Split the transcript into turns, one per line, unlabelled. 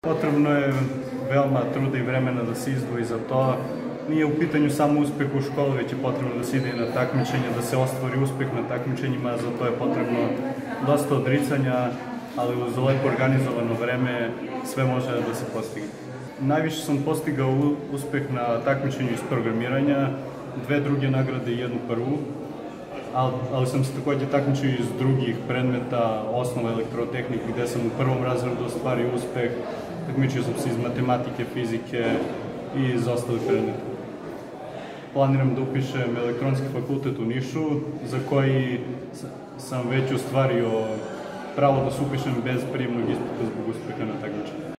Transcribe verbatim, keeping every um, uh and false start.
Potrebno je veoma truda i vremena da se izdvoji za to. Nije u pitanju samo uspeh u školi, već je potrebno da se ide na takmičenje, da se ostvari uspeh na takmičenjima, za to je potrebno dosta odricanja, ali uz lepo organizovano vreme sve može da se postigne. Najviše sam postigao uspeh na takmičenju iz programiranja, dve druge nagrade i jednu prvu, ali sam se takođe takmičio iz drugih predmeta, osnova elektrotehnike, gde sam u prvom razredu ostvario uspeh, takmičio sam se iz matematike, fizike i iz ostalih predmeta. Planiram da upišem elektronski fakultet u Nišu, za koji sam već ostvario pravo da se upišem bez prijemnog ispita zbog uspeha na takmičenju.